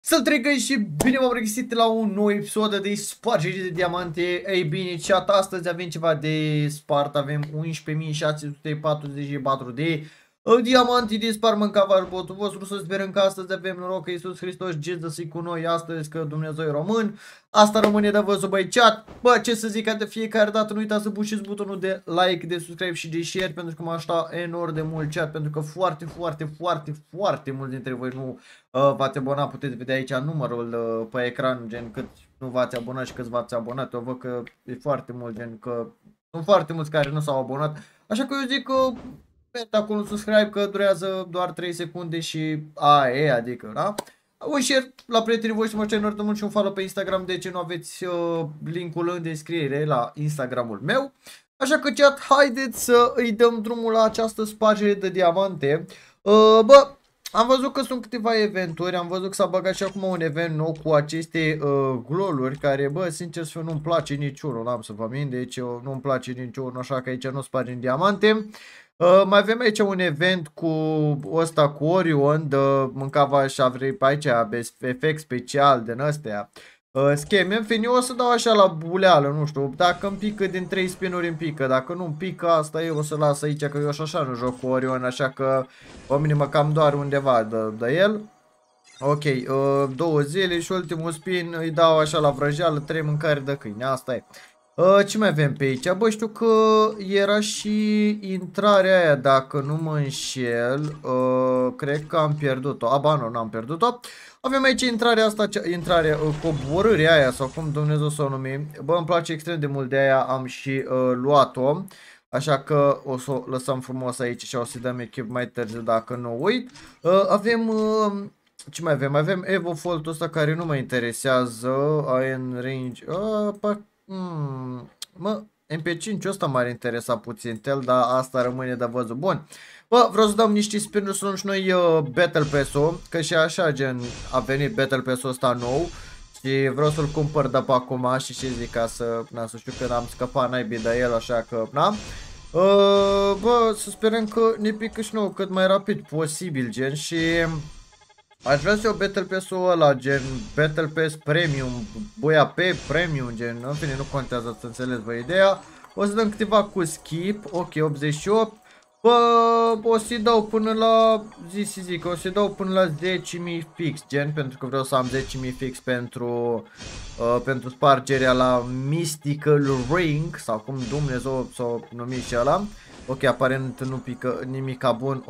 Să trecă și bine v-am regăsit la un nou episod de spargere de diamante. Ei bine, chat, astăzi avem ceva de spart, avem 11.644 de diamante de spart, mâncava botul vostru. Să sperăm că astăzi avem noroc că Iisus Hristos Jesus e cu noi astăzi, că Dumnezeu e român. Asta rămâne de văzut, băi, chat. Bă, ce să zic, ca de fiecare dată nu uitați să pușiți butonul de like, de subscribe și de share, pentru că mă aștept enorm de mult, chat, pentru că foarte mulți dintre voi nu v-ați abonat. Puteți vedea aici numărul pe ecran, gen cât nu v-ați abonat și câți v-ați abonat. Eu văd că e foarte mult, gen că sunt foarte mulți care nu s-au abonat, așa că eu zic că mergeți acolo un subscribe, că durează doar 3 secunde și aia e, adică, da? Un share la prietenii voștri, mă cer enorm mult, și un follow pe Instagram, de ce nu aveți linkul în descriere la Instagramul meu. Așa că, chat, haideți să îi dăm drumul la această spargere de diamante. Bă, am văzut că sunt câteva eventuri, am văzut că s-a băgat și acum un event nou cu aceste gloluri care, bă, sincer să fiu, nu-mi place niciunul, n-am să vă mint, deci nu-mi place niciunul, așa că aici nu spargem diamante. Mai avem aici un event cu ăsta, cu Orion, de mâncava și vrei pe aici efect special din astea. Scheme, în fine, eu o să dau așa la buleală, nu știu, dacă îmi pică din 3 spinuri îmi pică, dacă nu îmi pică asta eu o să las aici, că eu și așa nu joc cu Orion, așa că pe mine mă cam doar undeva de el. Ok, 2 zile și ultimul spin îi dau așa la vrăjeală, 3 mâncare de câine, asta e. Ce mai avem pe aici? Bă, știu că era și intrarea aia, dacă nu mă înșel. Cred că am pierdut-o. Aba, nu, n-am pierdut-o. Avem aici intrarea asta, coborârea aia, sau cum Dumnezeu să o numim. Bă, îmi place extrem de mult, de aia am și luat-o. Așa că o să o lăsăm frumos aici și o să dăm echip mai târziu dacă nu uit. Avem... ce mai avem? Avem Evo Fold-ul ăsta care nu mă interesează. Iron Range... Mă, MP5 ăsta m-ar interesa puțin tel, dar asta rămâne de văzut. Bun. Bă, vreau să dăm niște spin-uri, să luăm și noi Battle Pass-ul, că și așa, gen, a venit Battle Pass-ul ăsta nou și vreau să-l cumpăr de pe acum și ce zic, ca să, na, să știu că am scăpat naibii de el, așa că, na. Bă, să sperăm că ne pică și nou cât mai rapid posibil, gen, și... aș vrea să iau Battle Pass-ul ăla, gen Battle Pass Premium, boia pe Premium, gen, în fine, nu contează, să înțeleți voi ideea. O să dăm câteva cu skip, ok, 88. Bă, o să-i dau până la, zic, o să-i dau până la 10.000 fix, gen, pentru că vreau să am 10.000 fix pentru spargerea la Mystical Ring, sau cum Dumnezeu s-o numi și ăla. Ok, aparent nu pică nimica bun,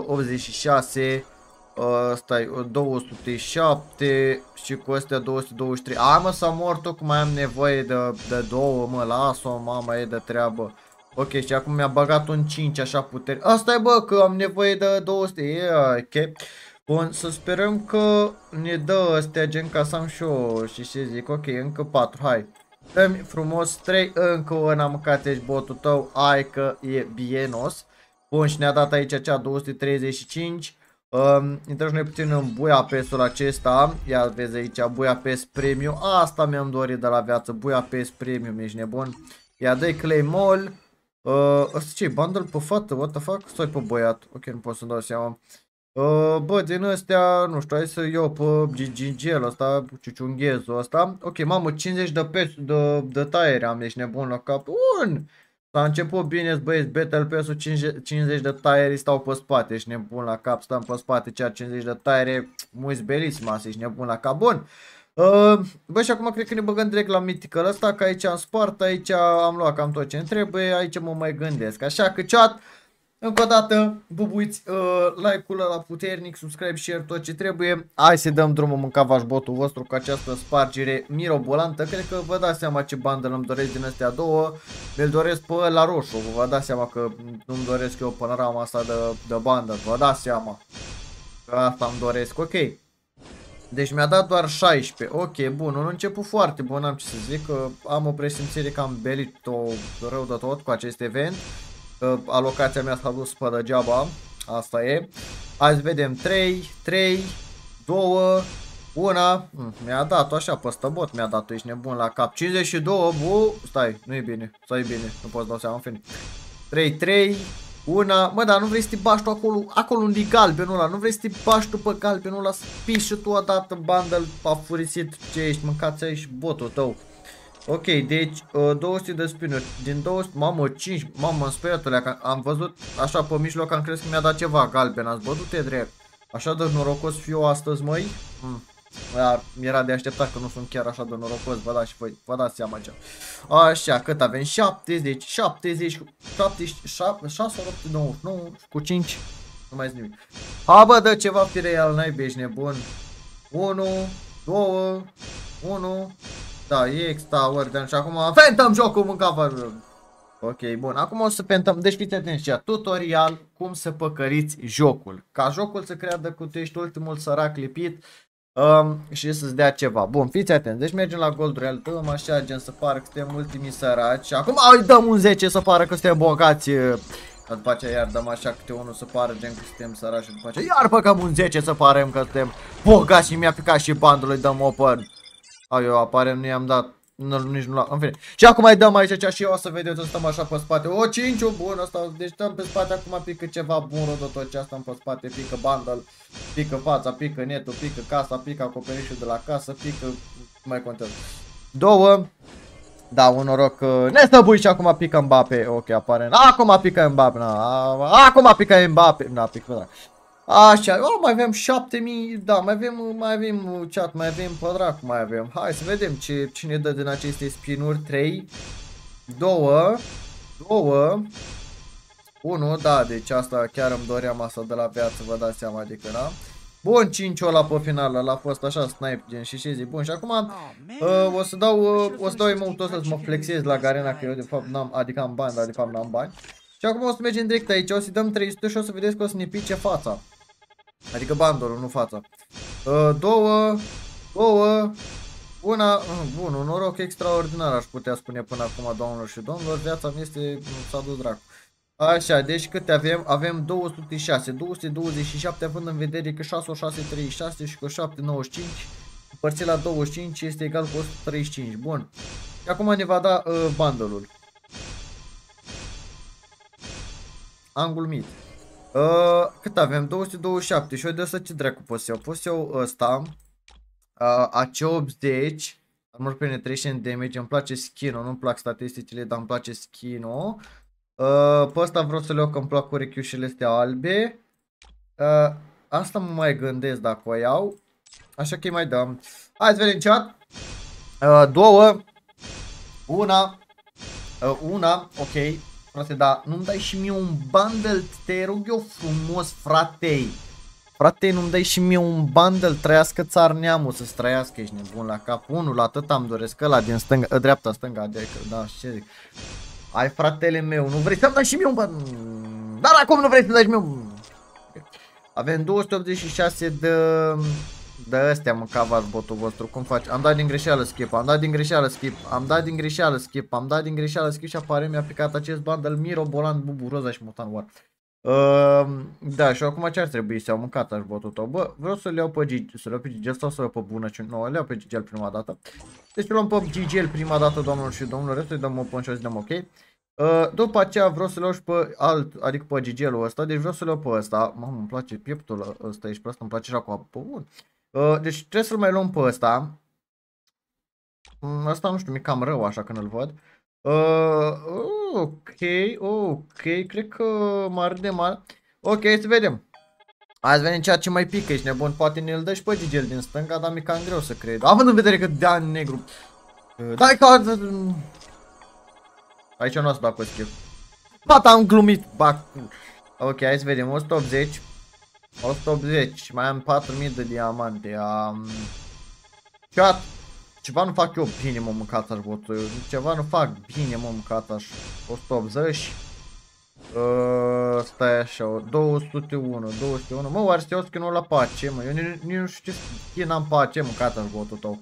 186. Stai, 207 și cu astea 223. Mă, s-a mort, cum mai am nevoie de două, mă, las-o, mama, e de treabă. Ok, și acum mi-a băgat un 5 așa putere. Asta e, bă, că am nevoie de 200. Ok. Bun, să sperăm că ne dă astea, gen, ca să am și eu, și ce zic, ok, încă 4, hai. Dă-mi frumos 3, încă una, mâncat, ești botul tău, hai că e bienos. Bun, și ne-a dat aici acea 235. Intrăm și noi puțin în Buia Pass-ul acesta. Ia vezi aici, Buia Pass Premium. Asta mi-am dorit de la viață, Buia Pass Premium, ești nebun. Ia dă-i Claymall. Asta ce-i? Bundle pe fată? What the fuck? Stai pe băiat. Ok, nu pot să-mi dau seama. Bă, din astea, nu știu, hai să iau pe Gigel ăsta, ciuciunghezul ăsta. Ok, mamă, 50 de taiere am, ești nebun la cap. Bun! S-a început bine, băieți, Battle Pass-ul, 50 de taieri stau pe spate, ești nebun la cap, stăm pe spate, cea 50 de taiere, muiți belismas, ești nebun la cap, bun. Bă, și acum cred că ne băgăm direct la Mythical ăsta, că aici am spart, aici am luat cam tot ce îmi trebuie, aici mă mai gândesc, așa că, chat, încă o dată, bubuiți like-ul ăla puternic, subscribe, share, tot ce trebuie. Hai să dăm drumul, mâncavaș botul vostru cu această spargere mirobolantă. Cred că vă dați seama ce bandă îmi doresc din astea două. Mi-l doresc pe la roșu, vă dați seama că nu-mi doresc eu panorama asta de bandă, vă dați seama. Că asta îmi doresc, ok. Deci mi-a dat doar 16, ok, bun, un început foarte bun, am ce să zic, că am o presimțire că am belit-o rău de tot cu acest event. Alocația mea s-a dus pe degeaba, asta e. Hai să vedem, 3, 2, 1, mi-a dat-o așa pe stăbot, mi-a dat-o, ești nebun la cap. 52, bu, stai, nu e bine, stai bine, nu poți dau seama, în fine. 3, Una, mă, dar nu vrei să te bași tu acolo unde e galbenul ăla, nu vrei să te bași tu pe galbenul ăla, să piși și tu odată bundle afurisit ce ești, mâncați aici botul tău. Ok, deci 200 de spinuri, din 200, mamă, 5, mamă, în speriatule, că am văzut așa pe mijloc, am crezut că mi-a dat ceva galben, ați văzut-te drept. Așa de norocos fiu astăzi, măi? Era de așteptat că nu sunt chiar așa de norocos, vă dați și voi, vă dați seama ce. Așa, cât avem? 70, 70, 76, 899 cu 5, nu mai zic nimic. Ha, bă, dă ceva pireal, n-ai ești nebun. 1, 2, 1, da, X-Tower, și acum fentăm jocul, mâncava. Ok, bun, acum o să pentăm, deci fiți atenți, tutorial cum să păcăriți jocul. Ca jocul să creadă că tu ești ultimul sărac lipit și să-ți dea ceva. Bun, fiți atenți, deci mergem la Gold Royal, dăm așa gen să pară că suntem ultimii săraci. Și acum îi dăm un 10 să pară că suntem bogați. După aceea iar dăm așa câte unul să pară gen că suntem săraci și după aceea iar băgăm un 10 să parăm că suntem bogați și mi-a picat și bandul, îi dăm open. Eu apare, nu i-am dat, nici nu la, în fine. Și acum mai dăm aici cea și eu o să vedeți, o stăm așa pe spate. O, 5, bun, ăsta, deci stăm pe spate, acum pică ceva bun, rodă tot ce stăm pe spate, pică bundle, pică fața, pică netul, pică casa, pică acoperișul de la casă, pică, mai contează. Două, da, un noroc, nestăbui și acum pică Mbappe, ok, apare, acum pică Mbappe, acum pică Mbappe, na, pică, da. Așa, mai avem 7000, da, mai avem chat, mai avem pădrac, mai avem. Hai să vedem cine dă din aceste spinuri. 3, 2, 1, da, deci asta chiar îmi doream asta de la viață, vă dați seama, adică, da? Bun, 5 ăla pe final, ăla a fost așa snipe gen și zic. Bun, și acum o să dau emote-ul ăsta să mă flexez la Garena, că eu de fapt n-am, adică am bani, dar de fapt n-am bani. Și acum o să mergem direct aici, o să dăm 300 și o să vedeți că o să ne pice fața. Adică bandolul, nu fața. 2, 1, bun, un noroc extraordinar aș putea spune până acum, doamnelor și domnilor, viața mea s-a dus dracu. Așa, deci câte avem? Avem 206, 227 având în vedere că 6, 636 și cu 795 împărțit la 25 este egal cu 135, bun. Și acum ne va da bandolul. Angul mid. Cât avem? 227 și eu de asta ce dracu pot să iau? Pot să iau ăsta, AC80, armor penetration damage, îmi place skin-ul, nu-mi plac statisticile, dar îmi place skin-ul. Pe ăsta vreau să le iau că îmi plac urechiușele astea albe. Asta mă mai gândesc dacă o iau, așa că îi mai dăm. Hai să vedem chat. 2, 1, ok. Frate, da, nu-mi dai și mie un bundle, te rog eu frumos, fratei. Frate, nu-mi dai și mie un bundle, trăiască țar neamul, să-ți trăiască, ești nebun la cap. Unul, atât am doresc, ăla din stânga, dreapta, stânga, adică, da, ce zic. Ai, fratele meu, nu vrei să-mi dai și mie un bundle? Dar acum nu vrei să-mi dai și mie un... Avem 286 de astea, mâncavați botul vostru, cum faci? Am dat din greșeală skip, am dat din greșeală skip, am dat din greșeală skip, am dat din greșeală skip și apare mi-a picat acest bundle Miro, Bolan, Bubu, Roza și Mutan War. Da, și acum ce ar trebui să iau? Mâncat aș botul tău. Bă, vreau să le iau pe Gigel, să le iau pe Gigel sau să le iau pe bună? Nu, le iau pe Gigel prima dată. Deci luăm pe Gigel prima dată, doamnelor și domnilor, restul îi dăm o și o să dăm ok. După aceea vreau să le iau și pe alt, adică pe Gigelul ăsta, deci vreau să le iau pe ăsta. Mamă, îmi place pieptul ăsta aici, pe ăsta îmi place și cu apă, bun. Deci trebuie să-l mai luăm pe ăsta. Ăsta nu știu, mi-e cam rău așa când îl văd. Ok, cred că mare de mare. Ok, să vedem. Hai să vedem ceea ce mai pică, ești nebun, poate ne-l dă și pe Gigel din stânga, dar mi-e cam greu să cred. Având în vedere că dea negru. Dai că... Aici nu o să dau pe skip. Bata, am glumit, ok, hai să vedem, 180. 180, mai am 4000 de diamante. Ceva nu fac eu bine, mă, mâncați-aș botul. Ceva nu fac bine, mă, mâncați-aș. 180. Stai așa, 201. Mă, oare să iau skin-ul la pace, mă? Eu nici nu știu ce skin am pace, mâncați-aș botul tău.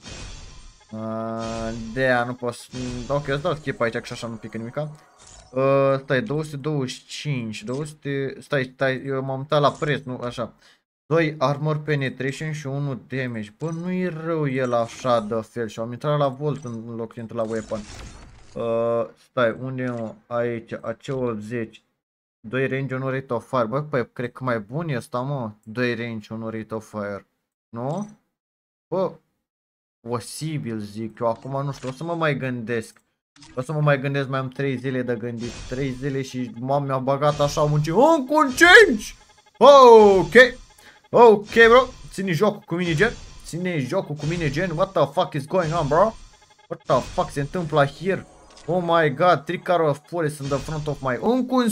De-aia nu pot. Ok, eu îți dau skip aici, că și așa nu pică nimica. Stai, 225, 200, stai, eu m-am uitat la preț, nu, așa. 2 armor penetration și 1 damage. Bă, nu-i rău el așa de fel și am intrat la volt în loc de la weapon. Stai, unde e aici, AC80. 2 range, 1 rate of fire. Bă, păi, cred că mai bun e ăsta, mă. 2 range, 1 rate of fire. Nu? Bă, posibil zic eu. Acum nu știu, o să mă mai gândesc. Mai am 3 zile de gândit. 3 zile și mi-a băgat așa muncit. Încă un 5! Ok. Ok, bro. Ține jocul cu mine, gen. What the fuck is going on, bro? What the fuck se întâmplă here? Oh my god, 3 car of forest in the front of my...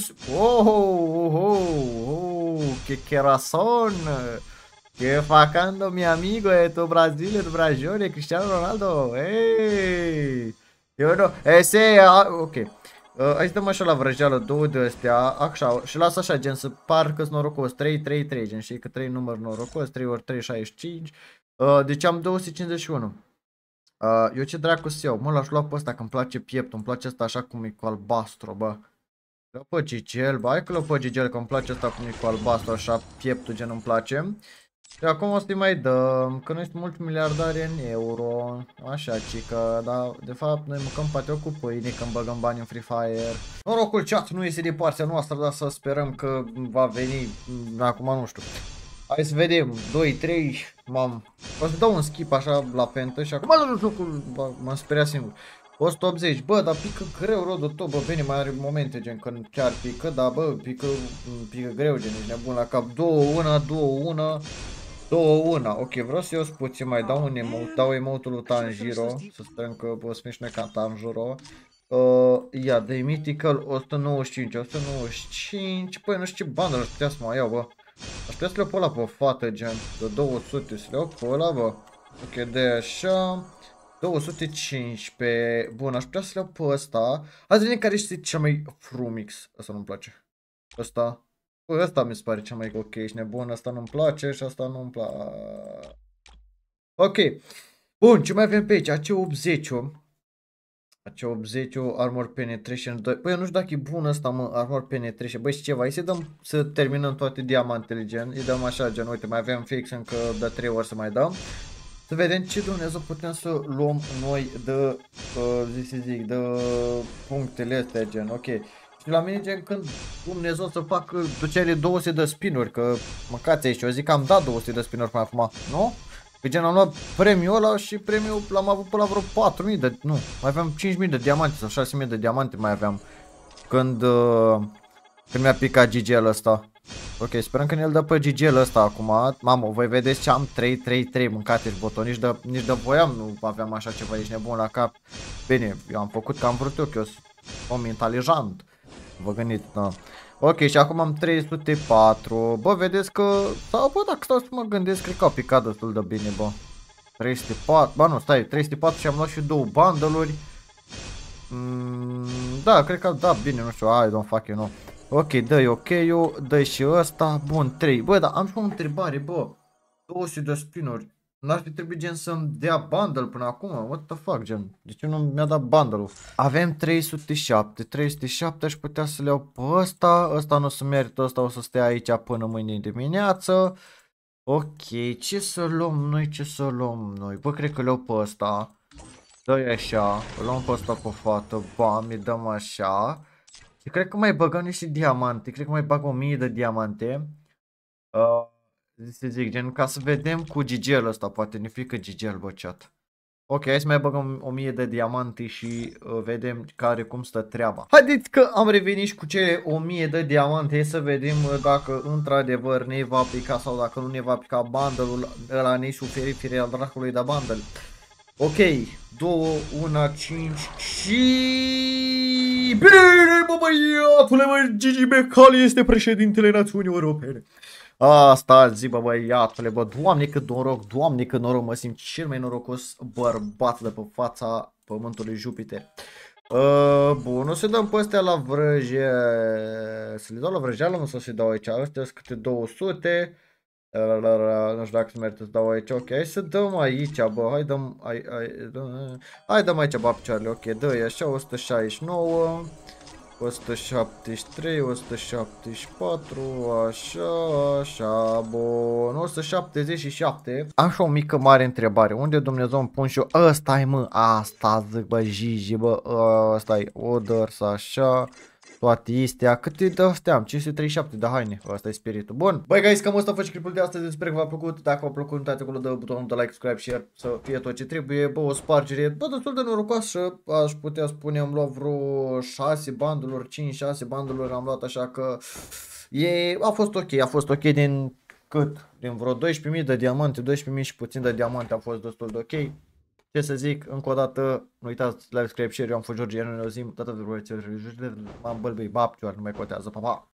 Que razón. Que facando mi amigo de tu Brasil, de Brajole, Cristiano Ronaldo. Hey! Eu nu, ok. Hai să dăm așa la vrăjeală, 2 de astea, așa, și las așa, gen, să parcă-s norocos, 3, 3, 3, gen, știi că 3 număr norocos, 3 ori 3, 65, deci am 251. Eu ce dracu să iau, mă, l-aș lua pe ăsta, că îmi place pieptul, îmi place ăsta așa cum e cu albastru, bă. Lua pe Gigel, bă, hai că lua pe Gigel, că îmi place ăsta cum e cu albastru, așa, pieptul, gen, îmi place. Și acum o să-i mai dăm, că noi suntem multimiliardari în euro, așa cică, dar de fapt noi mâncăm poate o cu pâine când băgăm bani în Free Fire. Norocul chat nu iese de partea noastră, dar să sperăm că va veni, acum nu știu. Hai să vedem, 2, 3, o să dau un skip așa la pentă și acum nu jocul, m-am speriat singur. 180, bă, dar pică greu rodul tot, bă, bine, mai are momente gen când chiar pică, dar bă, pică greu, gen, ești nebun la cap, 2-1, ok, vreau să iau puțin, mai dau un emote, dau emote-ul lui Tanjiro, să sperăm că o să fim și noi ca Tanjiro. Ia, de mythical 195, păi nu știu ce bandă aș putea să mă iau, bă. Aș putea să le iau pe ăla pe fată, gen, de 200, să le iau pe ăla, bă. Ok, de așa, 215, bun, aș putea să le iau pe ăsta. Hai să vedem care este cel mai frumix, ăsta nu-mi place. Ăsta. Bă, ăsta mi se pare cel mai ok, ești nebun, ăsta nu-mi place și ăsta nu-mi place. Ok. Bun, ce mai avem pe aici? AC80. AC80 Armor Penetration 2. Păi eu nu știu dacă e bun ăsta, mă, Armor Penetration. Băi, și ceva, hai să dăm, să terminăm toate diamantele, gen. Îi dăm așa, gen, uite, mai avem fix încă de 3 ori să mai dăm. Să vedem ce Dumnezeu putem să luăm noi de, de punctele astea, gen, ok. Și la mine, gen, când Dumnezeu să fac cele 200 de spinuri, că măcați aici, eu zic că am dat 200 de spinuri până acum, nu? Că gen am luat premiul ăla și premiul l-am avut până la vreo 4000 de, nu, mai aveam 5000 de diamante sau 6000 de diamante mai aveam când mi-a picat GG-ul ăsta. Ok, sperăm că ne-l dă pe GG-ul ăsta acum. Mamă, voi vedeți ce am 3-3-3 mâncate și boton, nici de voiam nu aveam așa ceva, ești nebun la cap. Bine, eu am făcut că am vrut eu, că eu sunt om inteligent. Vă gândiți, da. Ok, și acum am 304. Bă, vedeți că... Sau, bă, dacă stau să mă gândesc, cred că au picat destul de bine, bă. 304, bă, nu, stai, 304 și am luat și 2 bundle-uri. Da, cred că da, bine, nu știu, I don't fuck you know. Ok, dă-i ok-ul, dă-i și ăsta, bun, 3. Bă, dar am și o întrebare, bă. 200 de spinuri. N-ar fi trebuit, gen, să-mi dea bundle până acum? What the fuck, gen? De ce nu mi-a dat bundle-ul? Avem 307 aș putea să le iau pe ăsta. Ăsta nu o să merită, ăsta o să stea aici până mâine dimineață. Ok, ce să luăm noi? Bă, cred că le iau pe ăsta. Dă-i așa, o luăm pe ăsta pe fată, bam, îi dăm așa. Și cred că mai băgăm niște diamante, cred că mai bag 1000 de diamante. Să zic, gen, ca să vedem cu GG-ul ăsta, poate ne frică GG-ul, bă, chat. Ok, hai să mai băgăm 1000 de diamante și vedem cum stă treaba. Haideți că am revenit și cu cele 1000 de diamante, să vedem dacă într-adevăr ne va pica sau dacă nu ne va pica bundle-ul ăla nesuferit al dracului de bundle. Ok, 2, 1, 5 și... Bine, bă, băiatule, bă, Gigi Becali este președintele Națiunii Europene. Asta zi, bă, băiatule, bă, doamne cât noroc, mă simt cel mai norocos bărbat de pe fața pământului Jupiter. Bun, o să dăm pe astea la vrăje, să le dau la vrăjeală, nu să se dau aici, astea sunt câte 200. Nu știu dacă se merită să dau aici, ok, hai să dăm aici, bă, hai dăm aici, bă, picioarele, ok, dă-i așa, 169, 173, 174, așa, bun, 177. Am și o mică mare întrebare, unde Dumnezeu îmi pun și eu, ăsta-i, mă, asta zic, bă, Gigi, bă, ăsta-i, Odors, așa, toate astea. Câte de astea am? 537 de haine. Asta e spiritul. Bun. Băi, guys, cam asta face clipul de astăzi. Sper că v-a plăcut. Dacă v-a plăcut, uitați acolo de butonul de like, subscribe, share să fie tot ce trebuie. Bă, o spargere, bă, destul de norocoasă. Aș putea spune, am luat vreo 6 banduluri, 5-6 banduluri am luat, așa că a fost ok. A fost ok din cât? Din vreo 12.000 de diamante, 12.000 și puțin de diamante a fost destul de ok. Ce să zic, încă o dată, nu uitați, like, subscribe, share, eu am fost George, iar noi ne auzim, data de vreo m-am bălbăi, bapcioar, nu mai contează, pa, pa!